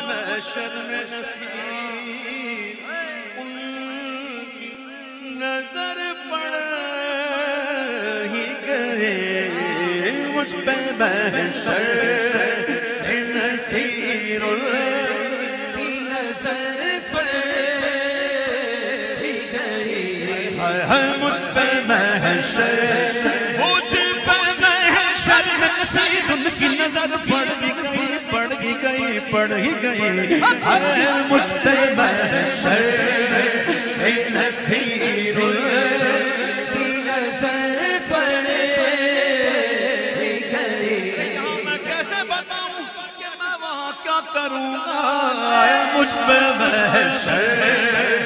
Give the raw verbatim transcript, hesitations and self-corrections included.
محشر میں نصیب ان کی نظر پڑ ہی گئے مجھ پہ محشر نصیر کی نظر پڑ ہی گئے مجھ پہ محشر مجھ پہ محشر نصیر ان کی نظر پڑ ہی گئی پڑ ہی گئی پڑ ہی گئی مجھ پہ محشر نصیر کی نظر پڑ ہی گئی میں کیسے بتاؤں کہ میں وہاں کیا کروں گا مجھ پہ محشر